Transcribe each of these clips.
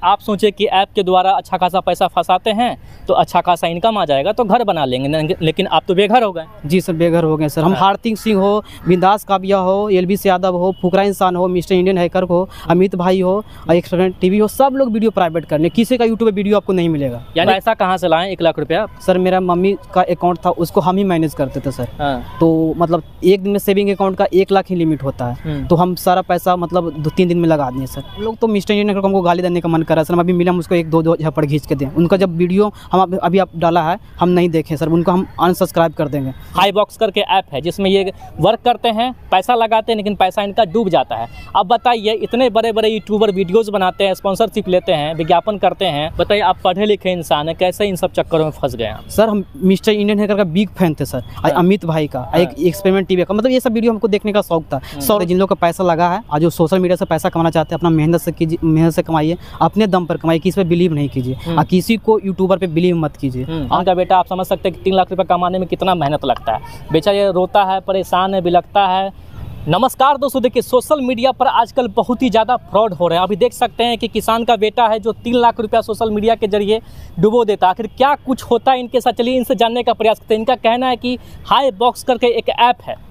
आप सोचे कि ऐप के द्वारा अच्छा खासा पैसा फंसाते हैं तो अच्छा खासा इनकम आ जाएगा तो घर बना लेंगे, लेकिन आप तो बेघर हो गए। जी सर, बेघर हो गए सर। हम हार्दिक सिंह हो, बिंदास काबिया हो, एलबीस यादव हो, फुकरा इंसान हो, मिस्टर इंडियन हैकर हो, अमित भाई हो और एक्सपेरिमेंट टीवी हो, सब लोग वीडियो प्राइवेट करने, किसी का यूट्यूब पे वीडियो आपको नहीं मिलेगा। यानी पैसा कहाँ से लाएं 1 लाख रुपया? सर मेरा मम्मी का अकाउंट था, उसको हम ही मैनेज करते थे सर। तो मतलब एक दिन में सेविंग अकाउंट का 1 लाख ही लिमिट होता है, तो हम सारा पैसा मतलब 2-3 दिन में लगा दिए सर। लोग तो मिस्टर इंडियन हैकर को हमको गाली देने का मन कर रहा है सर। अभी मिला, हम उसको 1-2 झपड़ खींच के दें। उनका जब वीडियो हम अभी आप डाला है हम नहीं देखें सर, उनको हम अनसब्सक्राइब कर देंगे। हाई बॉक्स करके ऐप है जिसमें ये वर्क करते हैं, पैसा लगाते हैं, लेकिन पैसा इनका डूब जाता है। अब बताइए, इतने बड़े बड़े यूट्यूबर वीडियोस बनाते हैं, स्पॉन्सरशिप लेते हैं, विज्ञापन करते हैं, बताइए आप पढ़े लिखे इंसान हैं, कैसे इन सब चक्करों में फंस गए हैं? सर हम मिस्टर इंडियन हैकर का बिग फैन थे सर, अमित भाई का, एक एक्सपेरिमेंट टीवी का, मतलब ये सब वीडियो हमको देखने का शौक था। सर जिन लोगों का पैसा लगा है आज जो सोशल मीडिया से पैसा कमाना चाहते हैं, अपना मेहनत से कीजिए, मेहनत से कमाइए, अपने दम पर कमाइए, किसी पे बिलीव नहीं कीजिए और किसी को यूट्यूबर पे बिलीव मत कीजिए। उनका बेटा आप समझ सकते हैं कि 3 लाख रुपये कमाने में कितना मेहनत लगता है। बेचारा ये रोता है, परेशान है, बिलखता है। नमस्कार दोस्तों, देखिए सोशल मीडिया पर आजकल बहुत ही ज़्यादा फ्रॉड हो रहे हैं। अभी देख सकते हैं कि किसान का बेटा है जो 3 लाख रुपया सोशल मीडिया के जरिए डुबो देता है। आखिर क्या कुछ होता है इनके साथ, चलिए इनसे जानने का प्रयास करते हैं। इनका कहना है कि हाई बॉक्स करके एक ऐप है,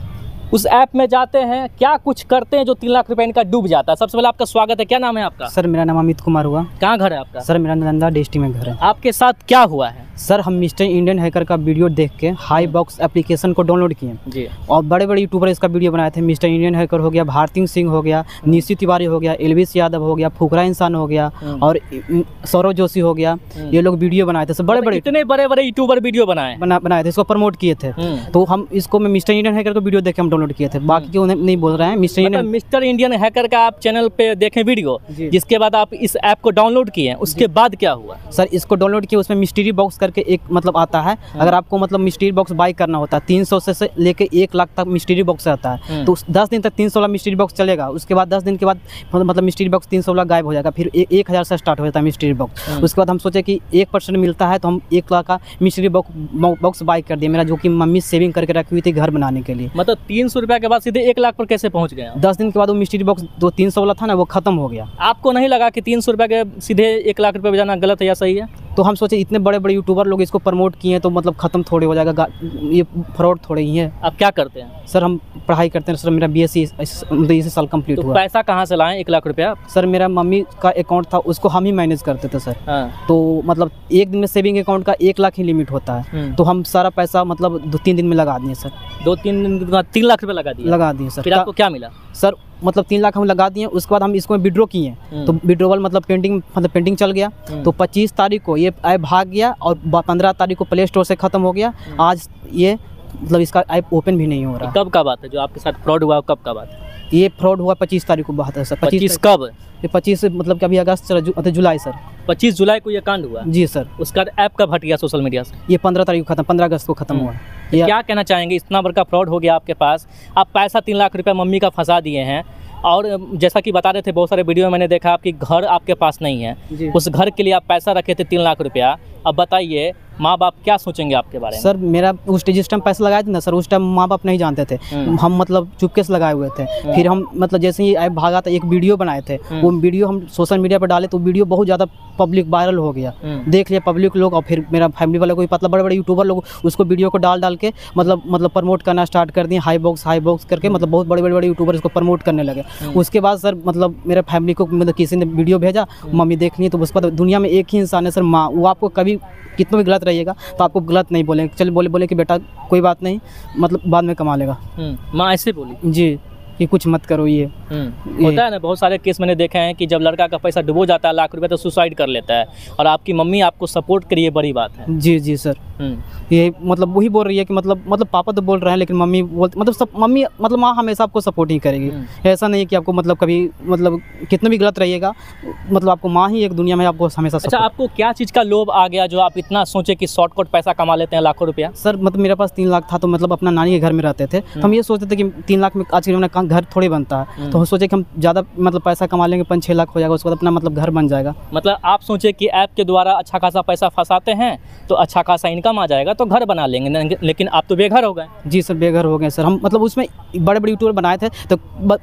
उस ऐप में जाते हैं, क्या कुछ करते हैं जो 3 लाख रुपए इनका डूब जाता है। सबसे पहले आपका स्वागत है, क्या नाम है आपका? सर मेरा नाम अमित कुमार हुआ। कहाँ घर है आपका? सर मेरा नालंदा डिस्ट्रिक्ट में घर है। आपके साथ क्या हुआ है? सर हम मिस्टर इंडियन हैकर का वीडियो देख के हाई बॉक्स एप्लीकेशन को डाउनलोड किए जी, और बड़े बड़े यूट्यूबर इसका वीडियो बनाए थे। मिस्टर इंडियन हैकर हो गया, भारती सिंह हो गया, निशी तिवारी हो गया, एलबीस यादव हो गया, फुकरा इंसान हो गया और सौरव जोशी हो गया, ये लोग वीडियो बनाए थे। सब बड़े बड़े इतने बड़े बड़े यूट्यूबर वीडियो बनाए थे, इसको प्रमोट किए थे। तो हम इसको में मिस्टर इंडियन हैकर को वीडियो देख के हम डाउनलोड किए थे, बाकी क्यों नहीं बोल रहे हैं। मिस्टर इंडियन हैकर का आप चैनल पे देखें वीडियो, जिसके बाद आप इस ऐप को डाउनलोड किए, उसके बाद क्या हुआ? सर इसको डाउनलोड किया, उसमें मिस्ट्री बॉक्स करके एक मतलब आता है। अगर आपको मतलब मिस्ट्री बॉक्स बाई करना होता है 300 से लेके 1 लाख तक मिस्ट्री बॉक्स आता है, तो 10 दिन तक 300 वाला मिस्ट्री बॉक्स चलेगा। उसके बाद 10 दिन के बाद मतलब मिस्ट्री बॉक्स 300 वाला गायब हो जाएगा, फिर 1000 से स्टार्ट हो जाता है मिस्ट्री बॉक्स। उसके बाद हम सोचे कि 1% मिलता है तो हम 1 लाख का मिस्ट्री बॉक्स बाई कर दिए, मेरा जो कि मम्मी सेविंग करके रखी हुई थी घर बनाने के लिए। मतलब 300 रुपये के बाद सीधे 1 लाख पर कैसे पहुँच गए? 10 दिन के बाद वो मिस्ट्री बॉक्स जो 300 वाला था ना वो खत्म हो गया। आपको नहीं लगा कि 300 रुपये के सीधे 1 लाख रुपये बजाना गलत है या सही है? तो हम सोचे इतने बड़े बड़े यूट्यूबर लोग इसको प्रमोट किए हैं तो मतलब खत्म थोड़े हो जाएगा, ये फ्रॉड थोड़े ही है। आप क्या करते हैं? सर हम पढ़ाई करते हैं सर, मेरा BSc इसी साल कंप्लीट हुआ। पैसा कहाँ से लाएं 1 लाख रुपया? सर मेरा मम्मी का अकाउंट था, उसको हम ही मैनेज करते थे सर। तो मतलब एक दिन में सेविंग अकाउंट का 1 लाख ही लिमिट होता है, तो हम सारा पैसा मतलब 2-3 दिन में लगा दिए सर। 2-3 दिन के बाद 3 लाख रुपये लगा दिए सर। फिर आपको क्या मिला? सर मतलब 3 लाख हम लगा दिए, उसके बाद हम इसको विड्रॉ किए, तो विड्रॉवल मतलब पेंटिंग चल गया। तो 25 तारीख को ये ऐप भाग गया और 15 तारीख को प्ले स्टोर से ख़त्म हो गया। आज ये मतलब इसका ऐप ओपन भी नहीं हो रहा। कब का बात है जो आपके साथ फ्रॉड हुआ, कब का बात है? ये फ्रॉड हुआ 25 तारीख को बात है सर। 25 कब? ये 25 मतलब कि अभी अगस्त जुलाई सर। 25 जुलाई को ये कांड हुआ? जी सर। उसका ऐप कब हट गया सोशल मीडिया से? ये 15 तारीख को खत्म, 15 अगस्त को खत्म हुआ। क्या कहना चाहेंगे, इतना बड़ा फ्रॉड हो गया आपके पास, आप पैसा 3 लाख रुपये मम्मी का फंसा दिए हैं, और जैसा कि बता रहे थे बहुत सारे वीडियो में मैंने देखा आपकी घर आपके पास नहीं है, उस घर के लिए आप पैसा रखे थे 3 लाख रुपया। अब बताइए माँ बाप क्या सोचेंगे आपके बारे में? सर मेरा जिस टाइम पैसा लगाए थे ना सर, उस टाइम माँ बाप नहीं जानते थे, हम मतलब चुपके से लगाए हुए थे। फिर हम मतलब जैसे ही ऐप भागा था एक वीडियो बनाए थे, वो वीडियो हम सोशल मीडिया पर डाले तो वीडियो बहुत ज़्यादा पब्लिक वायरल हो गया, देख लिया पब्लिक लोग, और फिर मेरा फैमिली वाले को भी पता, बड़े बड़े यूट्यूबर लोग उसको वीडियो को डाल के मतलब प्रमोट करना स्टार्ट कर दिए, हाई बॉक्स करके, मतलब बहुत बड़े यूट्यूबर इसको प्रमोट करने लगे। उसके बाद सर मतलब मेरे फैमिली को मतलब किसी ने वीडियो भेजा, मम्मी देख ली, तो उसके बाद दुनिया में एक ही इंसान है सर, माँ। वो आपको कभी कितना भी गलत रहिएगा तो आपको गलत नहीं बोलेंगे, चल बोले कि बेटा कोई बात नहीं, मतलब बाद में कमा लेगा। माँ ऐसे बोली जी कि कुछ मत करो। ये होता है ना, बहुत सारे केस मैंने देखे हैं कि जब लड़का का पैसा डुबो जाता है लाख रुपए तो सुसाइड कर लेता है, और आपकी मम्मी आपको सपोर्ट करी, ये बड़ी बात है। जी सर। ये मतलब वही बोल रही है कि मतलब पापा तो बोल रहे हैं लेकिन मम्मी मतलब सब मम्मी मतलब माँ हमेशा आपको सपोर्ट ही करेगी। ऐसा नहीं है कि आपको मतलब कभी मतलब कितना भी गलत रहिएगा, मतलब आपको माँ ही एक दुनिया में आपको हमेशा। अच्छा, आपको क्या चीज़ का लोभ आ गया जो आप इतना सोचे कि शॉर्टकट पैसा कमा लेते हैं लाखों रुपया? सर मतलब मेरे पास 3 लाख था, तो मतलब अपना नानी के घर में रहते थे, तो हम ये सोचते थे कि 3 लाख में आज के घर थोड़ी बनता है। तो हम सोचे कि हम ज़्यादा मतलब पैसा कमा लेंगे, 5-6 लाख हो जाएगा, उसके बाद अपना मतलब घर बन जाएगा। मतलब आप सोचे कि ऐप के द्वारा अच्छा खासा पैसा फंसाते हैं तो अच्छा खासा इनकम आ जाएगा तो घर बना लेंगे, लेकिन आप तो बेघर हो गए। जी सर, बेघर हो गए सर। हम मतलब उसमें बड़े बड़े यूट्यूबर बनाए थे, तो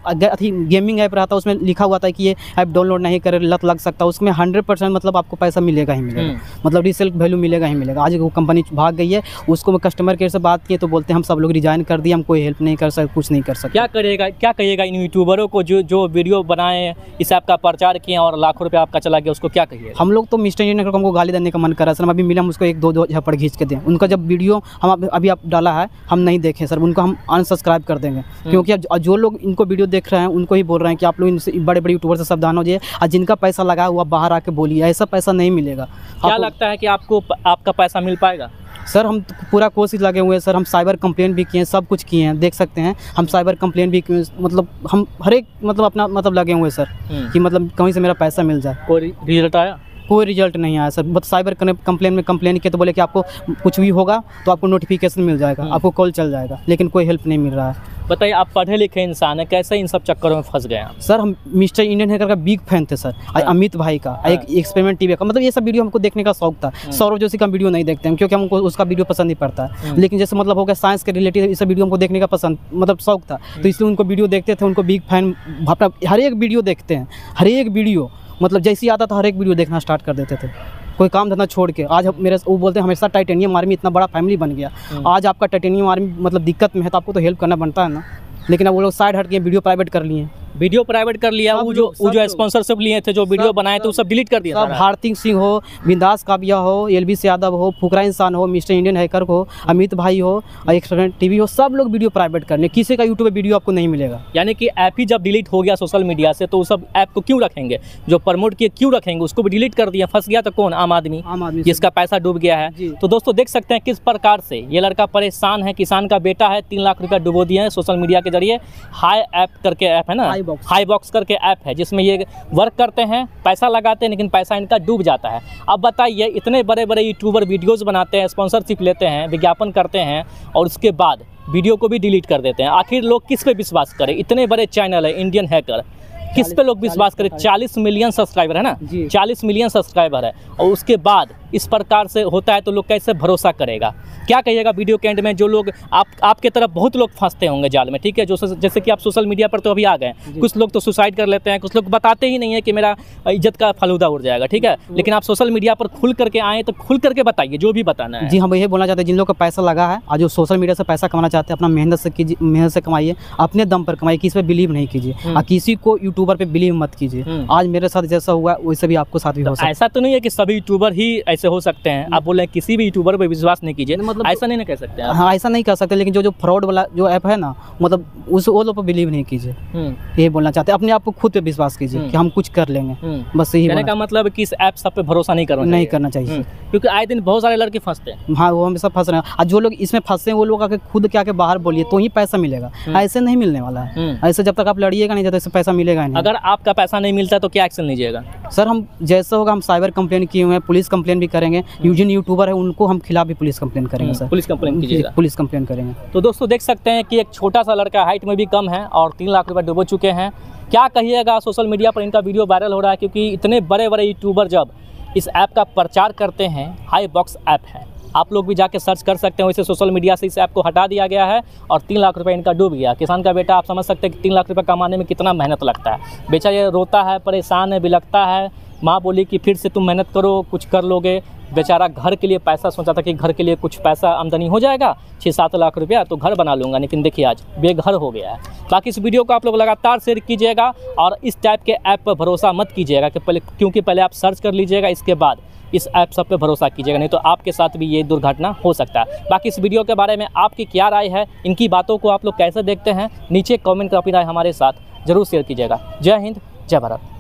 गेमिंग ऐप रहा था, उसमें लिखा हुआ था कि ये ऐप डाउनलोड नहीं करे, लत लग सकता है। उसमें 100% मतलब आपको पैसा मिलेगा ही मिलेगा, मतलब रीसेल वैल्यू मिलेगा ही मिलेगा। आज वो कंपनी भाग गई है, उसको कस्टमर केयर से बात किए तो बोलते हैं हम सब लोग रिजाइन कर दिए, हम कोई हेल्प नहीं कर सकते, कुछ नहीं कर सकते। क्या कहिएगा इन यूट्यूबरों को जो वीडियो बनाए, इस ऐप का प्रचार किए और लाखों रुपये आपका चला गया, उसको क्या कहिए? हम लोग तो मिस्टर इंडियन को हमको गाली देने का मन कर रहा है सर। हम अभी मिले, हम उसको 1-2 झपड़ खींच के दें। उनका जब वीडियो हम अभी आप डाला है, हम नहीं देखे सर, उनको हम अनसब्सक्राइब कर देंगे। क्योंकि अब जो लोग इनको वीडियो देख रहे हैं उनको ही बोल रहे हैं कि आप लोग इनसे बड़े बड़े यूट्यूबर से सावधान हो जाइए, और जिनका पैसा लगा हुआ बाहर आके बोलिए, ऐसा पैसा नहीं मिलेगा। क्या लगता है कि आपको आपका पैसा मिल पाएगा? सर हम तो पूरा कोशिश लगे हुए हैं सर। हम साइबर कंप्लेन भी किए हैं, सब कुछ किए हैं, देख सकते हैं। हम साइबर कंप्लेन भी किए, मतलब हम हर एक मतलब अपना मतलब लगे हुए हैं सर कि मतलब कहीं से मेरा पैसा मिल जाए। कोई रिजल्ट आया? कोई रिजल्ट नहीं आया सर। बस साइबर कंप्लेन में कंप्लेन किए तो बोले कि आपको कुछ भी होगा तो आपको नोटिफिकेशन मिल जाएगा, आपको कॉल चल जाएगा, लेकिन कोई हेल्प नहीं मिल रहा है। बताइए, आप पढ़े लिखे इंसान हैं, कैसे इन सब चक्करों में फंस गए हैं? सर हम मिस्टर इंडियन हैकर का बिग फैन थे सर। अमित भाई का, एक एक्सपेरिमेंट टीवी का, मतलब ये सब वीडियो हमको देखने का शौक था। सौरभ जोशी का वीडियो नहीं देखते हम, क्योंकि हमको उसका वीडियो पसंद नहीं पड़ता है। लेकिन जैसे मतलब हो गया साइंस के रिलेटेड, इस वीडियो हमको देखने का पसंद मतलब शौक था, तो इसलिए उनको वीडियो देखते थे। उनको बिग फैन, अपना हर एक वीडियो देखते हैं, हर एक वीडियो मतलब जैसे ही आता था हर एक वीडियो देखना स्टार्ट कर देते थे, कोई काम धंधा छोड़ के। आज मेरे वो बोलते हैं हमेशा टाइटेनियम आर्मी इतना बड़ा फैमिली बन गया। आज आपका टाइटेनियम आर्मी मतलब दिक्कत में है तो आपको तो हेल्प करना बनता है ना, लेकिन अब वो लोग साइड हट के वीडियो प्राइवेट कर लिए। वीडियो प्राइवेट कर लिया, वो जो स्पॉन्सरशिप लिए थे, जो वीडियो बनाए थे, वो सब डिलीट कर दिया। सब भारती सिंह हो, बिंदास काबिया हो, एलबीस यादव हो, फुकरा इंसान हो, मिस्टर इंडियन हैकर हो, अमित भाई हो, एक्सपेरिमेंट टीवी हो, सब लोग वीडियो प्राइवेट करने। किसी का यूट्यूब पे वीडियो आपको नहीं मिलेगा। यानी कि ऐप ही जब डिलीट हो गया सोशल मीडिया से, तो सब ऐप को क्यों रखेंगे? जो प्रमोट किए क्यों रखेंगे? उसको भी डिलीट कर दिया। फंस गया तो कौन? आम आदमी जिसका पैसा डूब गया है। तो दोस्तों देख सकते हैं किस प्रकार से ये लड़का परेशान है। किसान का बेटा है, 3 लाख रुपया डुबो दिए हैं सोशल मीडिया के जरिए। हाई ऐप करके ऐप है ना, हाई बॉक्स के ऐप है, जिसमें ये वर्क करते हैं, पैसा लगाते हैं, लेकिन पैसा इनका डूब जाता है। अब बताइए, इतने बड़े बड़े यूट्यूबर वीडियोस बनाते हैं, स्पॉन्सरशिप लेते हैं, विज्ञापन करते हैं, और उसके बाद वीडियो को भी डिलीट कर देते हैं। आखिर लोग किस पे विश्वास करें? इतने बड़े चैनल है इंडियन हैकर, किस पे लोग विश्वास करें? 40 मिलियन सब्सक्राइबर है ना, 40 मिलियन सब्सक्राइबर है, और उसके बाद इस प्रकार से होता है तो लोग कैसे भरोसा करेगा? क्या कहिएगा वीडियो के एंड में? जो लोग आपके तरफ बहुत लोग फंसते होंगे जाल में, ठीक है, जो जैसे कि आप सोशल मीडिया पर तो अभी आ गए, कुछ लोग तो सुसाइड कर लेते हैं, कुछ लोग बताते ही नहीं है कि मेरा इज्जत का फलूदा उड़ जाएगा, ठीक है, लेकिन आप सोशल मीडिया पर खुल करके आए तो खुल करके बताइए जो भी बताना है। जी हम ये बोलना चाहते हैं, जिन लोग का पैसा लगा है और जो सोशल मीडिया से पैसा कमाना चाहते हैं, अपना मेहनत से कीजिए, मेहनत से कमाइए, अपने दम पर कमाइए, किसी पे बिलीव नहीं कीजिए और किसी को यूट्यूबर पे बिलीव मत कीजिए। आज मेरे साथ जैसा हुआ वैसे भी आपको साथ भी हो सकता है। ऐसा तो नहीं है कि सभी यूट्यूबर ही ऐसे हो सकते हैं। आप बोल रहे हैं किसी भी यूट्यूबर पे विश्वास नहीं कीजिए, मतलब ऐसा नहीं ना कह सकते? हाँ ऐसा नहीं कर सकते, लेकिन जो फ्रॉड वाला जो ऐप है ना, मतलब वो लोग पर बिलीव नहीं कीजिए, ये बोलना चाहते हैं। अपने आप को खुद पे विश्वास कीजिए कि हम कुछ कर लेंगे, बस यही कहने का मतलब कि इस ऐप सब पे भरोसा नहीं करना चाहिए, क्योंकि आए दिन बहुत सारे लड़के फंसते हैं। हाँ वो हमेशा फंस रहे हैं, और जो लोग इसमें फंसे हैं वो लोग आके खुद के आके बाहर बोलिए तो ही पैसा मिलेगा, ऐसे नहीं मिलने वाला है। ऐसे जब तक आप लड़िएगा नहीं, जब तक पैसा मिलेगा नहीं। अगर आपका पैसा नहीं मिलता तो क्या एक्शन लीजिएगा? सर हम जैसा होगा, हम साइबर कंप्लेन किए हुए हैं, पुलिस कंप्लेन भी करेंगे। जिन यूट्यूबर है उनको हम खिलाफ भी पुलिस कंप्लेन करेंगे सर, पुलिस कंप्लेन कीजिएगा, पुलिस कंप्लेन करेंगे। तो दोस्तों देख सकते हैं कि एक छोटा सा लड़का, हाइट में भी कम है, और 3 लाख रुपए डुबो चुके हैं। क्या कहिएगा, सोशल मीडिया पर इनका वीडियो वायरल हो रहा है, क्योंकि इतने बड़े बड़े यूट्यूबर जब इस ऐप का प्रचार करते हैं, हाई बॉक्स ऐप है, आप लोग भी जाके सर्च कर सकते हैं। वैसे सोशल मीडिया से इस ऐप को हटा दिया गया है और 3 लाख रुपए इनका डूब गया। किसान का बेटा, आप समझ सकते हैं कि 3 लाख रुपए कमाने में कितना मेहनत लगता है। बेचारा ये रोता है, परेशान है, बिलखता है। माँ बोली कि फिर से तुम मेहनत करो, कुछ कर लोगे। बेचारा घर के लिए पैसा सोचा था कि घर के लिए कुछ पैसा आमदनी हो जाएगा, 6-7 लाख रुपया तो घर बना लूँगा, लेकिन देखिए आज बेघर हो गया है। बाकी इस वीडियो को आप लोग लगातार शेयर कीजिएगा और इस टाइप के ऐप पर भरोसा मत कीजिएगा कि क्योंकि पहले आप सर्च कर लीजिएगा, इसके बाद इस ऐप सब पे भरोसा कीजिएगा, नहीं तो आपके साथ भी ये दुर्घटना हो सकता है। बाकी इस वीडियो के बारे में आपकी क्या राय है, इनकी बातों को आप लोग कैसे देखते हैं, नीचे कमेंट कर अपनी राय हमारे साथ जरूर शेयर कीजिएगा। जय हिंद, जय भारत।